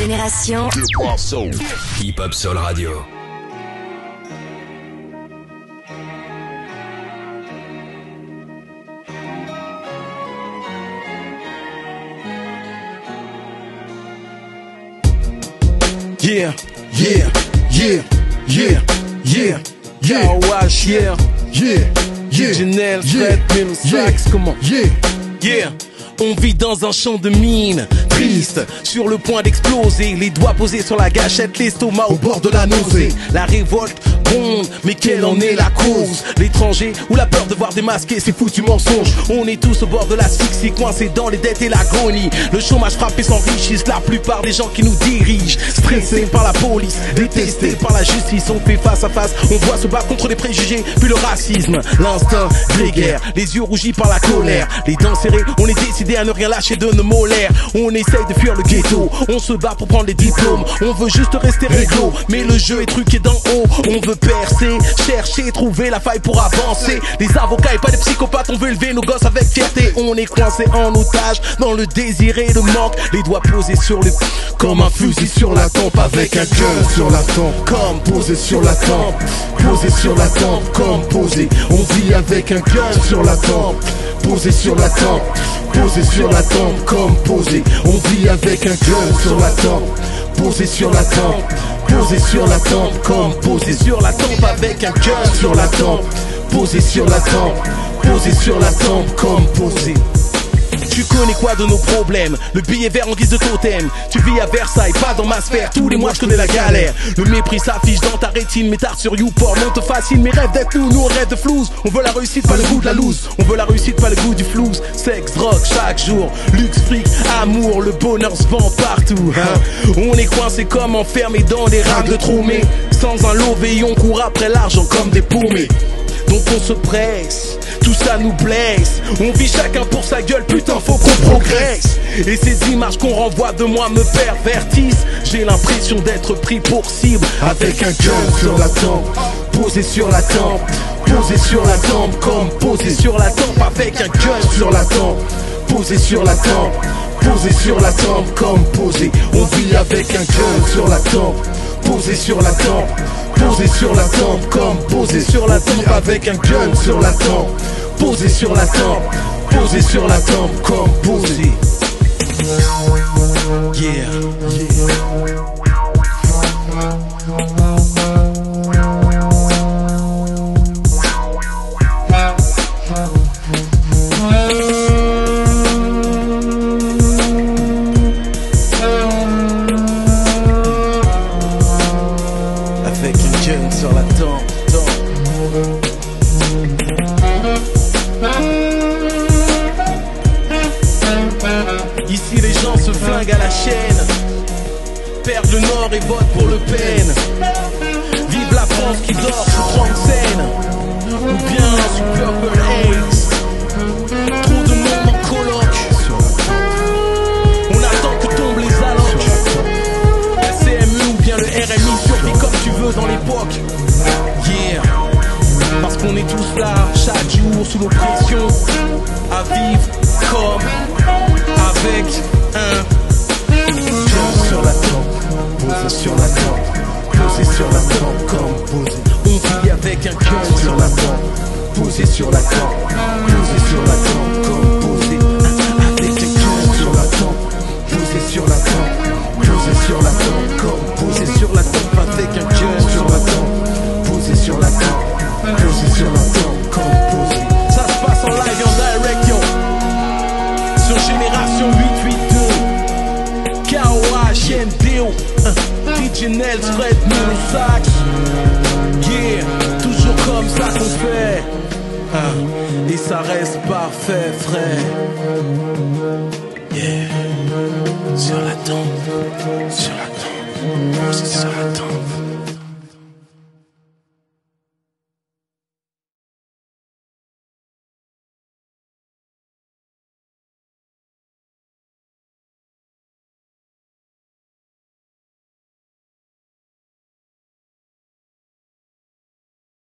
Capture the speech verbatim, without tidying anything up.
Génération Hip Hop Soul Radio. Yeah, yeah, yeah, yeah, yeah, yeah, Wash, yeah, yeah, yeah, Janelle, Fred, Mino, Sax, comment, yeah, yeah. On vit dans un champ de mine, triste, sur le point d'exploser. Les doigts posés sur la gâchette, l'estomac au bord de la nausée. La révolte gronde, mais quelle en est la cause? L'étranger ou la peur de voir démasquer ces foutus mensonges. On est tous au bord de l'asphyxie, coincés dans les dettes et l'agonie. Le chômage frappé s'enrichissent, la plupart des gens qui nous dirigent. Stressés par la police, détestés par la justice. On fait face à face, on doit se battre contre les préjugés, puis le racisme. L'instinct grégaire, les yeux rougis par la colère. Les dents serrées, on est décidé à ne rien lâcher de nos molaires. On essaye de fuir le ghetto, on se bat pour prendre les diplômes. On veut juste rester réglo, mais le jeu est truqué d'en haut. On veut percer, chercher, trouver la faille pour avancer. Les avocats et pas des psychopathes, on veut élever nos gosses avec fierté. On est coincé en otage dans le désir et le manque. Les doigts posés sur le... comme un fusil sur la tempe, avec un gun sur la tempe, comme posé sur la tempe. Posé sur la tempe, comme posé. On vit avec un gun sur la tempe. Posé sur la tempe, posé sur la tempe, comme posé. On vit avec un gun sur la tempe. Posé sur la tempe, posé sur la tempe, comme posé sur la tempe, avec un gun sur la tempe. Posé sur la tempe, posé sur la tempe, comme posé. Tu connais quoi de nos problèmes? Le billet vert en guise de totem. Tu vis à Versailles, pas dans ma sphère. Tous les mois je connais la galère. Le mépris s'affiche dans ta rétine. Mes tartes sur YouPorn, on te fascine. Mes rêves d'être nous, nous on rêve de flouze. On veut la réussite, pas le goût de la loose. On veut la réussite, pas le goût du flouze. Sexe, drogue, chaque jour. Luxe, fric, amour, le bonheur se vend partout, hein. On est coincé comme enfermés dans des rames de tromé. Sans un lové, on court après l'argent comme des paumés. Donc on se presse, tout ça nous blesse. On vit chacun pour sa gueule, putain faut qu'on progresse. Et ces images qu'on renvoie de moi me pervertissent. J'ai l'impression d'être pris pour cible, avec un gun sur la tempe. Posé sur la tempe, posé sur la tempe, comme posé sur la tempe, avec un gun sur la tempe. Posé sur la tempe, posé sur la tempe, comme posé. On vit avec un gun sur la tempe. Posé sur la tempe, posé sur la tempe, comme posé sur la tempe, avec un gun sur la tempe. Posé sur la tempe, posé sur la tempe, comme posé. Yeah, yeah. Sur la tempe, tempe. Ici les gens se flinguent à la chaîne, perdent le nord et votent pour Le Pen. Vive la France qui dort sous trente scènes, ou bien sous Purple Haze. Trop de monde en coloc, on attend que tombent les allocs. La C M E ou bien le R M I survit comme tu veux dans l'époque. Yeah, parce qu'on est tous là, chaque jour sous l'oppression, à vivre comme avec un gun sur la tempe, posé sur la tempe, posé sur la tempe, comme posé. On vit avec un gun sur la tempe, posé sur la tempe, posé sur la tempe, comme posé. Avec un gun sur la tempe, posé sur la tempe, posé sur la tempe, comme posé sur la tempe, avec un gun sur la tempe. Posé sur la tempe, posé sur la tempe, comme posé. Ça se passe en live et en direct, yo. Sur Génération huit huit deux, K O H N D O, D J Nels, Fred, Mino, Sax. Yeah, toujours comme ça qu'on fait, hein. Et ça reste parfait, frère. Yeah, sur la tempe, sur la tempe, posé sur la tempe.